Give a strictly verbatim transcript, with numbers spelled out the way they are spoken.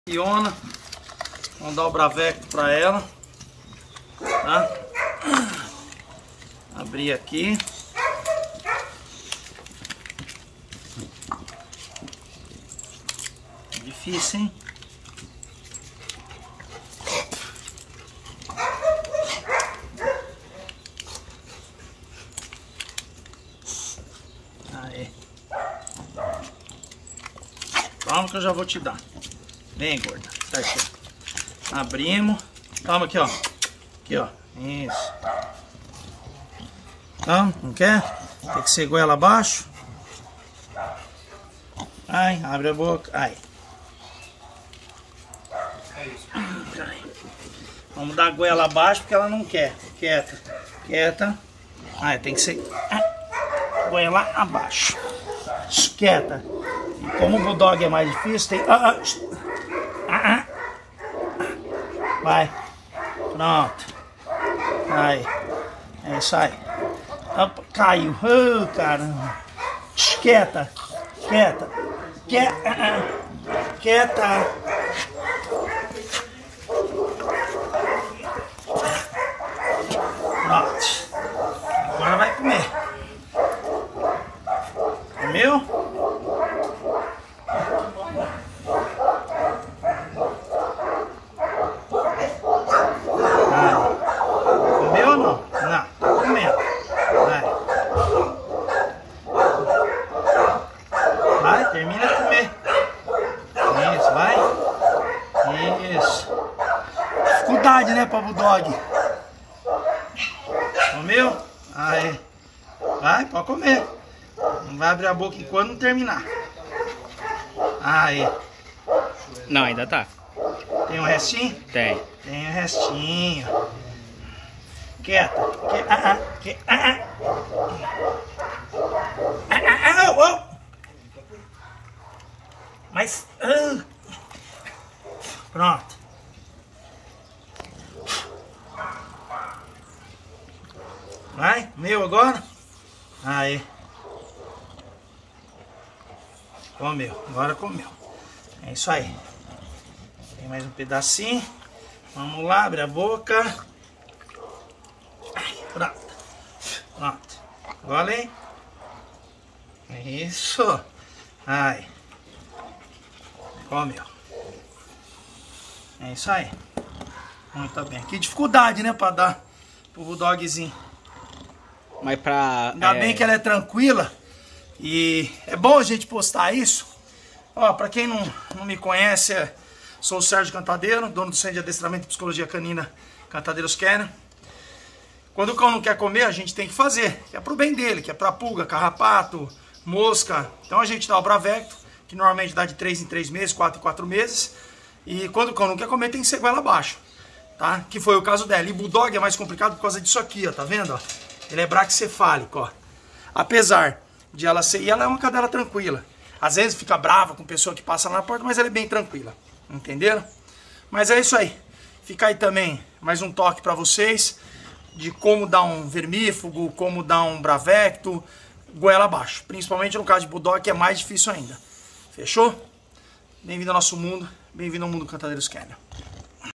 Fiona, vamos dar o Bravecto para ela, tá? Abrir aqui. Difícil, hein? Aí. Calma que eu já vou te dar. Vem, gorda. Certo. Abrimos. Calma aqui, ó. Aqui, ó. Isso. Calma, não quer? Tem que ser goela abaixo. Ai, abre a boca. Ai. Vamos dar a goela abaixo porque ela não quer. Quieta. Quieta. Ai, tem que ser goela abaixo. Quieta. E como o Bulldog é mais difícil, tem... Ah, ah. Vai. Pronto. Aí. É isso aí. Opa, caiu. Oh, caramba. Quieta. Quieta. Quieta. Quieta. Pronto. Agora vai comer. Comeu? Termina de comer. Isso, vai. Isso. Dificuldade, né, para Bulldog. Comeu? Aí. Vai, pode comer. Não vai abrir a boca enquanto não terminar. Aí. Não, ainda tá. Tem um restinho? Tem. Tem um restinho. Quieta. Quieta. Ah, ah. Quieta. Ah, ah. Ah, ah, ah, oh. Mas... Uh, pronto. Vai, meu agora. Aí. Comeu, agora comeu. É isso aí. Tem mais um pedacinho. Vamos lá, abre a boca. Ai, pronto. Pronto. Agora, hein? Isso. Ai. Comeu. É isso aí. Muito bem. Que dificuldade, né? Pra dar pro Bulldogzinho. Mas pra... Ainda é... bem que ela é tranquila. E é bom a gente postar isso. Ó, pra quem não, não me conhece, sou o Sérgio Cantadeiro, dono do Centro de Adestramento e Psicologia Canina Cantadeiros Kennel. Quando o cão não quer comer, a gente tem que fazer. Que é pro bem dele, que é pra pulga, carrapato, mosca. Então a gente dá o Bravecto, que normalmente dá de três em três meses, quatro em quatro meses. E quando o cão não quer comer, tem que ser goela abaixo, tá? Que foi o caso dela. E Bulldog é mais complicado por causa disso aqui, ó, tá vendo? Ó? Ele é braquicefálico, ó. Apesar de ela ser... E ela é uma cadela tranquila. Às vezes fica brava com pessoa que passa lá na porta, mas ela é bem tranquila. Entenderam? Mas é isso aí. Fica aí também mais um toque pra vocês de como dar um vermífugo, como dar um Bravecto, goela abaixo. Principalmente no caso de Bulldog, que é mais difícil ainda. Fechou? Bem-vindo ao nosso mundo, bem-vindo ao mundo Cantadeiros Kennel.